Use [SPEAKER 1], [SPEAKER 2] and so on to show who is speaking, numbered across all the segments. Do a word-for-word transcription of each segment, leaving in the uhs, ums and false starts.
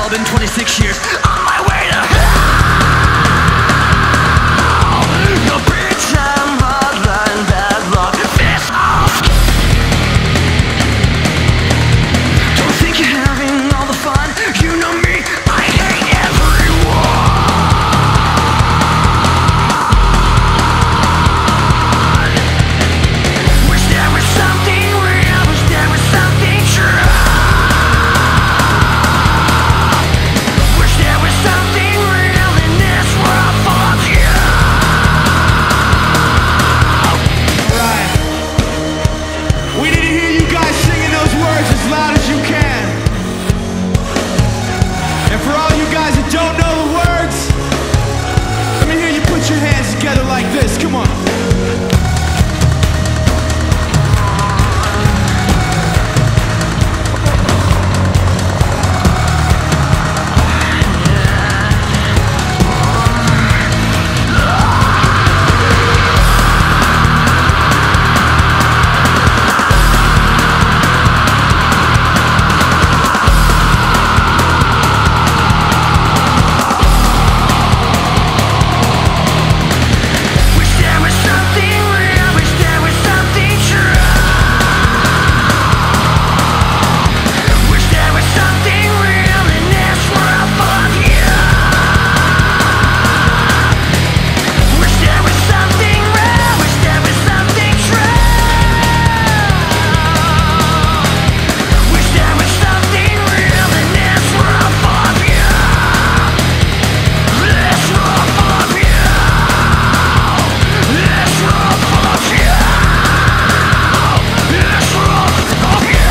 [SPEAKER 1] hell, been twenty-six years on my way to hell. No bitch, I'm hardline, bad luck, piss off. Don't think you're having all the fun. You know me, I hate everyone. Wish there was something real, wish there was something true. Wish there was something real in this world full of you.
[SPEAKER 2] Right. We need to hear you guys singing those words as loud as you can. And for all you guys that don't know the words, let me hear you put your hands together like this. Come on.
[SPEAKER 1] Wish there was something real, wish there was something true. Wish there was something real in this world full of you. Wish there was something real, wish there was something true. Wish there was something real in this world full of you. This world full of you. This world full of you. This world full of you.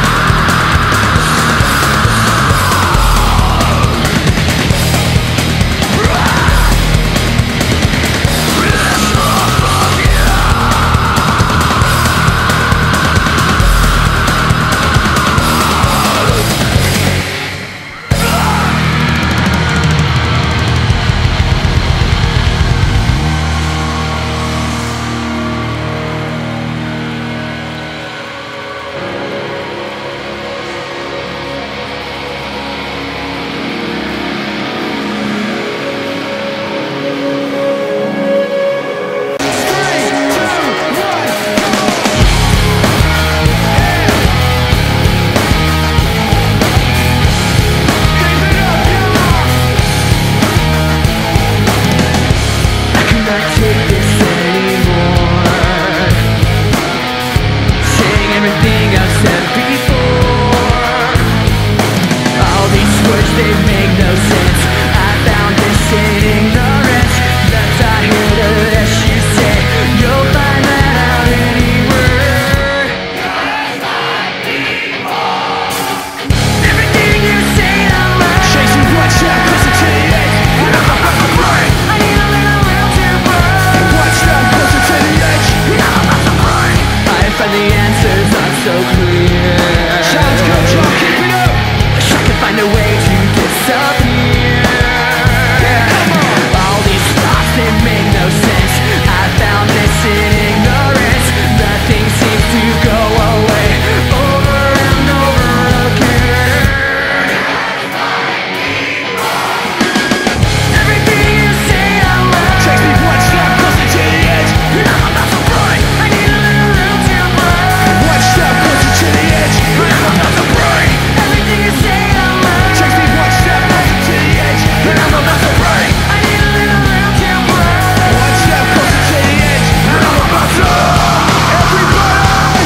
[SPEAKER 1] I cannot take this anymore. Saying everything I've said before. All these words, they make no sense. I found this in ignorance. That's not here to let you say. You'll find that out anywhere. Everything you say, I'm right.
[SPEAKER 2] Chasing bloodshot, closer to the edge.
[SPEAKER 1] I need a little room to burn.
[SPEAKER 2] Bloodshot, closer to the edge.
[SPEAKER 1] I find the answers not so clear.
[SPEAKER 2] Sounds good, John. Keep it up.
[SPEAKER 1] Wish I could find a way to disappear. All these thoughts, they make no sense. I found this in ignorance. Nothing seems to go away over and over again. Everything you say, I'm right.
[SPEAKER 2] Takes me one step closer to the edge.
[SPEAKER 1] And I'm about to break. I need a little room to break.
[SPEAKER 2] One step closer to the edge.
[SPEAKER 1] And I'm about to break. Everything you say, I'm right.
[SPEAKER 2] Takes me one step closer to the edge.
[SPEAKER 1] And I'm about to break. I need a little room to break.
[SPEAKER 2] One step closer to the edge.
[SPEAKER 1] And I'm about to
[SPEAKER 2] Everybody!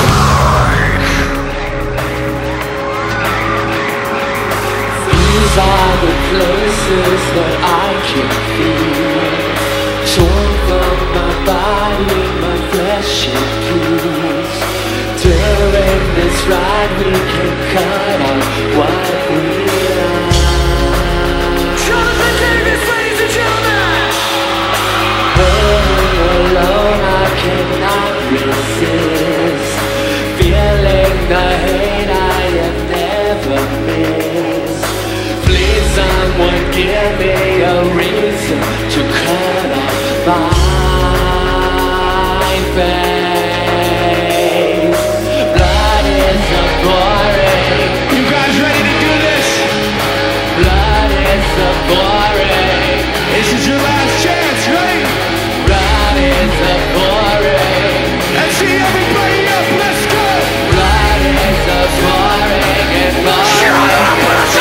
[SPEAKER 3] These are the places that I can feel. Torn from my body, my flesh and peace. During this ride we can cut out what we are.
[SPEAKER 1] Jonathan Davis, ladies and gentlemen.
[SPEAKER 3] Home alone I cannot resist. Feeling the hate I have never missed. Please someone give me a reason to cut off my face. Blood is a pouring.
[SPEAKER 2] You guys ready to do this?
[SPEAKER 3] boring.
[SPEAKER 2] This is your last chance, right?
[SPEAKER 3] Blood is a boring.
[SPEAKER 2] Let's see everybody up, let's go!
[SPEAKER 3] Blood is a boring and boring.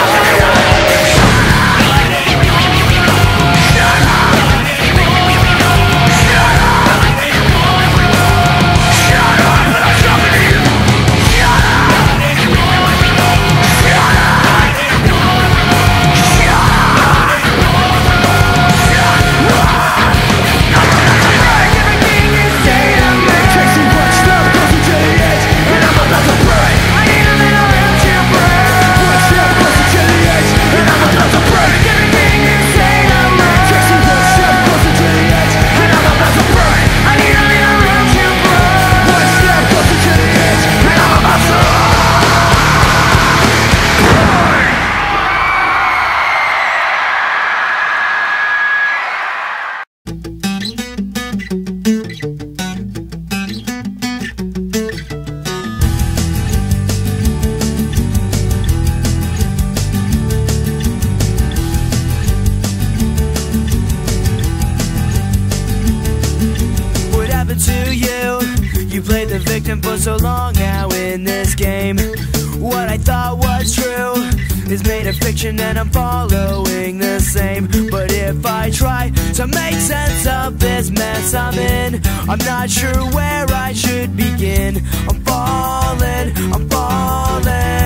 [SPEAKER 1] For so long now in this game, what I thought was true is made a fiction and I'm following the same. But if I try to make sense of this mess I'm in, I'm not sure where I should begin. I'm falling, I'm falling,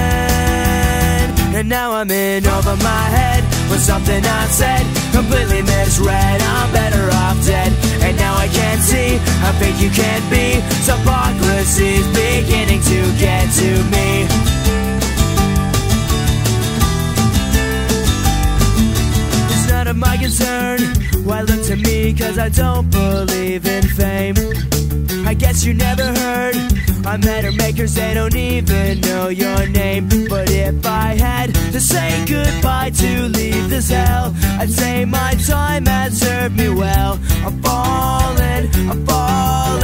[SPEAKER 1] and now I'm in over my head with something I said, completely misread. I'm better off dead, and now I can't see how fake you can be. Hypocrisy's beginning to get to me. It's none of my concern why look to me, cause I don't believe in fame. I guess you never heard I met her makers, they don't even know your name. But if I had to say goodbye to leave this hell, I'd say my time has served me well. I'm falling, I'm falling,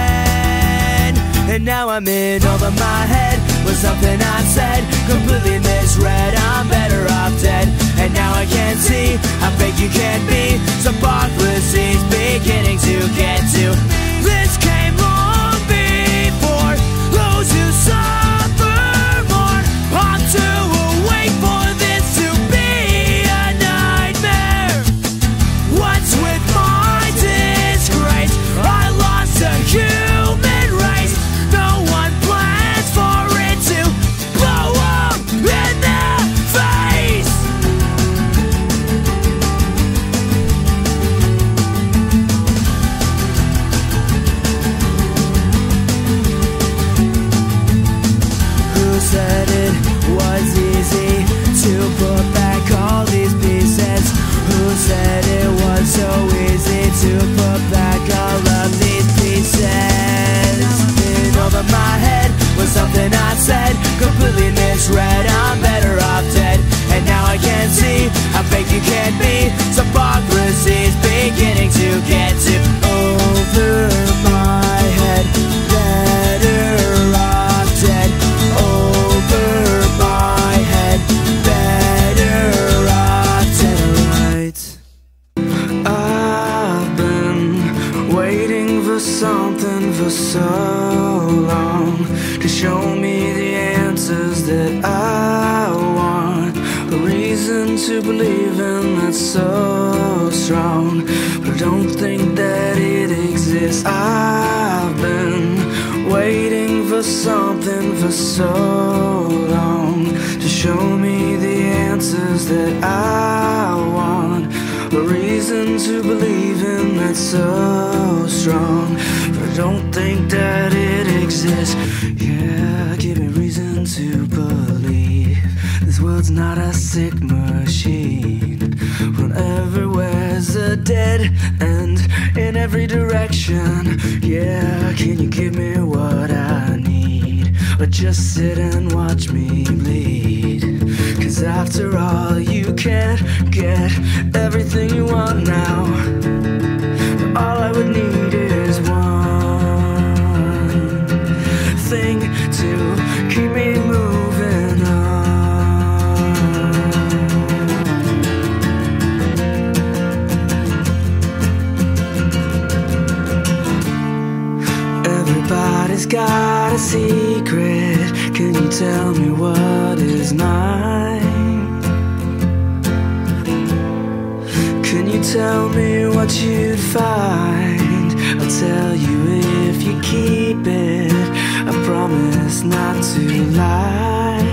[SPEAKER 1] and now I'm in over my head with something I said, completely misread. I'm better off dead, and now I can't see how fake you can be. Hypocrisy's beginning to get to. This came long before those who suffer more. I'm too awake for this to be a nightmare. What's with my disgrace? I lost a human race. No one plans for it to blow up in their face. Who said it was easy to put back all these pieces? Who said it was so easy to put back all of these pieces? In over my head was something I said, completely misread. I'm better off dead, and now I can't see how fake you can be. Hypocrisy's beginning to get to. Over my head, better off dead. Over my head, better off dead, right? I've been waiting for something for so long, to show me the answers that I want, a reason to believe in that's so strong, but I don't think that it exists. I've been waiting for something for so long, to show me the answers that I want, a reason to believe in that's so strong, but I don't think that it exists. Yeah, give me reason to believe this world's not a sick machine, when everywhere's a dead end in every direction. Yeah, can you give me what I need, or just sit and watch me bleed? Cause after all, you can't get everything you want now, but all I would need is one thing to keep me moving on. got a secret. Can you tell me what is mine? Can you tell me what you'd find? I'll tell you if you keep it. I promise not to lie.